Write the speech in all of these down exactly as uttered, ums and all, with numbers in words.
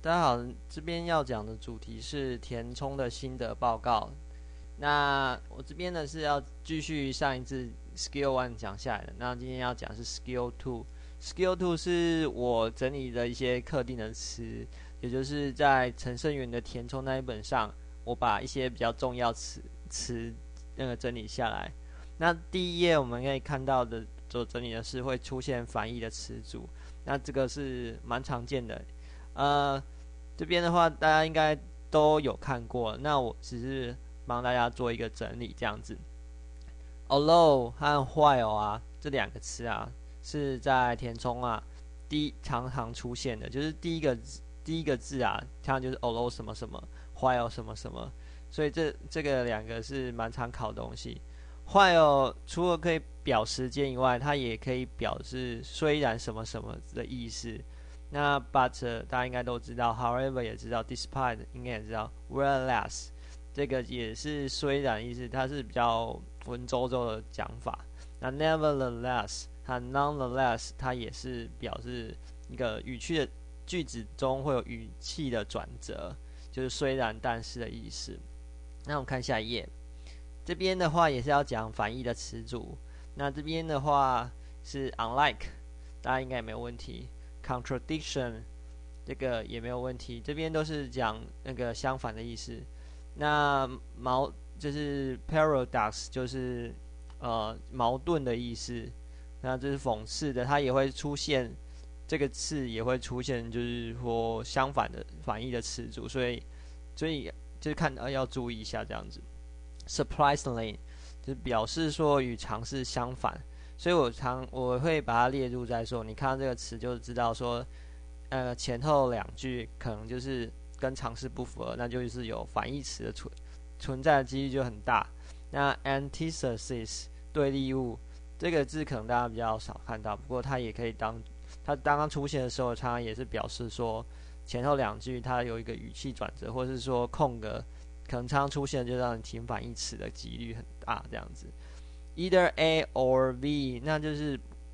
大家好，这边要讲的主题是填充的心得报告。那我这边呢是要继续上一次 Skill One 讲下来的，那今天要讲是 Skill Two。Skill Two 是我整理的一些特定的词，也就是在陈胜元的填充那一本上，我把一些比较重要词词那个整理下来。那第一页我们可以看到的，所整理的是会出现反义的词组，那这个是蛮常见的。呃，这边的话大家应该都有看过，那我只是帮大家做一个整理这样子。Although 和 while 啊这两个词啊是在填充啊第一常常出现的，就是第一个第一个字啊，它就是 although 什么什么 while 什么什么，所以这这个两个是蛮常考的东西。while 除了可以表时间以外，它也可以表示虽然什么什么的意思。那 but 大家应该都知道 ，however 也知道 ，despite 应该也知道 ，whereas 这个也是虽然意思，它是比较文绉绉的讲法。那 nevertheless 和 nonetheless 它也是表示一个语气的句子中会有语气的转折，就是虽然但是的意思。那我们看下一页，这边的话也是要讲反义的词组。那这边的话是 unlike， 大家应该也没有问题。contradiction 这个也没有问题，这边都是讲那个相反的意思。那矛就是 paradox 就是呃矛盾的意思，那这是讽刺的，它也会出现这个字也会出现就是说相反的反义的词组，所以所以就是看呃要注意一下这样子。surprisingly 就是表示说与常识相反。所以我常我会把它列入在说，你看到这个词就知道说，呃，前后两句可能就是跟常识不符合，那就是有反义词的存存在的几率就很大。那 antithesis 对立物这个字可能大家比较少看到，不过它也可以当它刚刚出现的时候，它也是表示说前后两句它有一个语气转折，或是说空格可能常常出现，就让你停反义词的几率很大这样子。Either A or B， 那就是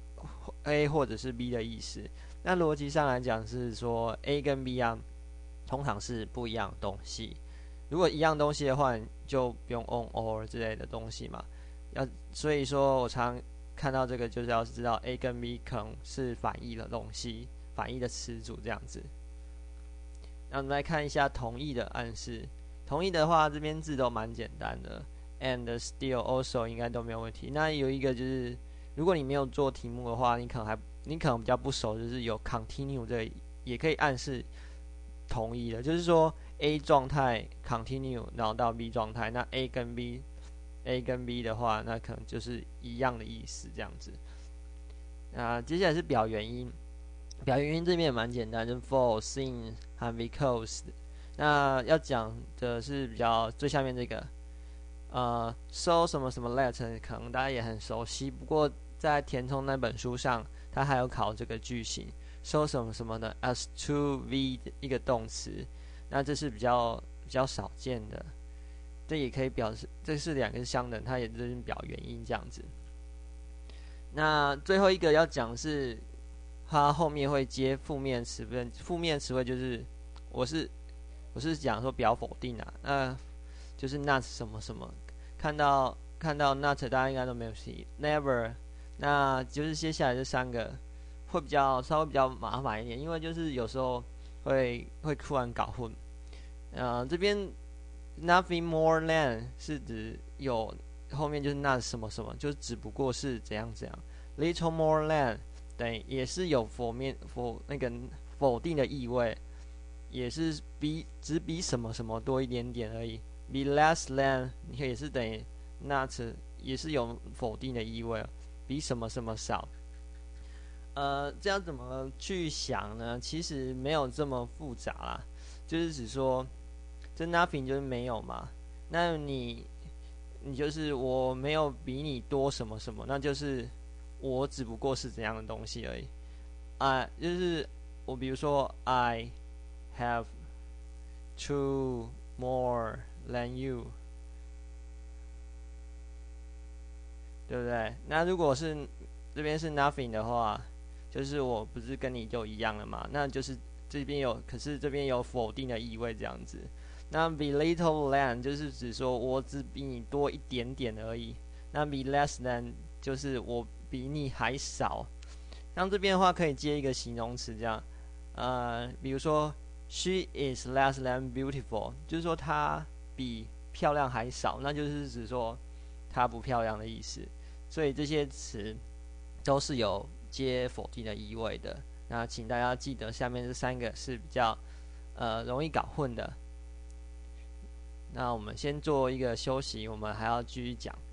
A 或者是 B 的意思。那逻辑上来讲是说 A 跟 B 啊，通常是不一样的东西。如果一样东西的话，你就不用 on or 之类的东西嘛。要所以说我常看到这个，就是要知道 A 跟 B 可能是反义的东西，反义的词组这样子。那我们来看一下同义的暗示。同义的话，这边字都蛮简单的。And still also 应该都没有问题。那有一个就是，如果你没有做题目的话，你可能还你可能比较不熟，就是有 continue 这个也可以暗示同一的，就是说 A 状态 continue， 然后到 B 状态，那 A 跟 B A 跟 B 的话，那可能就是一样的意思这样子。那接下来是表原因，表原因这边也蛮简单，就是 for since 和 because。那要讲的是比较最下面这个。呃 ，so 什么什么 let 可能大家也很熟悉，不过在填充那本书上，它还有考这个句型 ，so 什么什么的 as to v 一个动词，那这是比较比较少见的，这也可以表示这是两个是相等，它也就是表原因这样子。那最后一个要讲是，它后面会接负面词汇，负面词汇就是我是我是讲说表否定啊，那。就是 not 什么什么，看到看到 not 大家应该都没有戏 never， 那就是接下来这三个会比较稍微比较麻烦一点，因为就是有时候会会突然搞混。呃，这边 nothing more than 是指有后面就是 not 什么什么，就是只不过是怎样怎样。little more than 对，也是有否面否那个否定的意味，也是比只比什么什么多一点点而已。be less than 你也是等于 not 也是有否定的意味，比什么什么少。呃，这样怎么去想呢？其实没有这么复杂啦，就是只说这 nothing 就是没有嘛，那你你就是我没有比你多什么什么，那就是我只不过是怎样的东西而已。啊、uh, ，就是我比如说 I have two more than you， 对不对？那如果是这边是 nothing 的话，就是我不是跟你就一样了嘛？那就是这边有，可是这边有否定的意味这样子。那 be little than 就是指说我只比你多一点点而已。那 be less than 就是我比你还少。像这边的话可以接一个形容词这样，呃，比如说 she is less than beautiful， 就是说她比漂亮还少，那就是指说她不漂亮的意思。所以这些词都是有接否定的意味的。那请大家记得下面这三个是比较呃容易搞混的。那我们先做一个休息，我们还要继续讲。